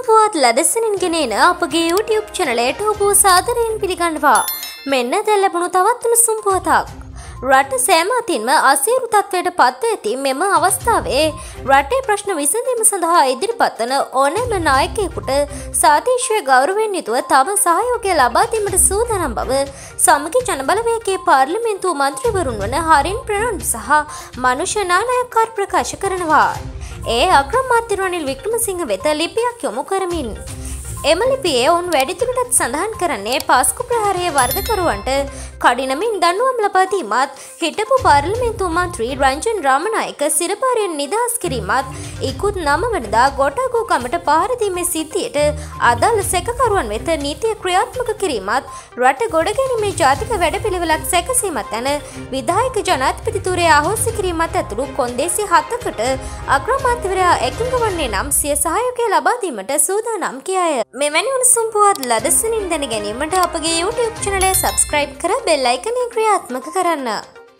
පුවත් ලදසනින් ගෙනෙන අපගේ YouTube චැනලයට ඔබ සාදරයෙන් පිළිගන්නවා. මෙන්න දැන් ලැබුණු තවත් උණුසුම් පුවතක්. රට සෑම අතින්ම අසීරු තත්ත්වයට පත්ව ඇති මෙම අවස්ථාවේ රටේ ප්‍රශ්න විසඳීම සඳහා ඉදිරිපත් වන ඕනෑම නායකයෙකුට සාදේශීය ගෞරවයෙන් යුතුව තම සහයෝගය ලබා දීමට සූදානම් බව සමගි ජනබලවේගයේ පාර්ලිමේන්තු මන්ත්‍රීවරුන් වන හරින් ප්‍රනාන්දු සහ මනුෂ්‍ය නානායක්කාර ප්‍රකාශ කරනවා. ඒ අග්‍රාමාත්‍ය රනිල් වික්‍රමසිංහ වෙත ලිපියක් යොමු කරමින් එම ලිපියේ ඔවුන් වැඩිදුරටත් සඳහන් කරන්නේ පාස්කු ප්‍රහාරයේ වර්ධකරුවන්ට කඩිනමින් දඬුවම් ලබා දීමත් හිටපු පාර්ලිමේන්තු මන්ත්‍රී රංජන් රාමනායක සිරපාරයෙන් නිදහස් කිරීමත් ඉක්ුත් 9 වෙනිදා ගෝඨාගෝ ගමට පහර දීමේ සිද්ධියට අදාළ සැකකරුවන් වෙත නීතිය ක්‍රියාත්මක කිරීමත් රට ගොඩගැනීමේ ජාතික වැඩපිළිවෙලක් සැකසීමත් යන විධායක ජනාධිපතිතුරේ අහෝසි කිරීමත් ඇතුළු කොන්දේසි 7කට අග්‍රාමාත්‍යවරයා එකඟ වන්නේ නම් සිය සහයෝගය ලබා දීමට සූදානම් කියාය. මෙවැනි උණුසුම් පුවත් ලදසනින් දැන ගැනීමට අපගේ YouTube චැනලය සබ්ස්ක්‍රයිබ් කර බෙල් අයිකනය ක්‍රියාත්මක කරන්න.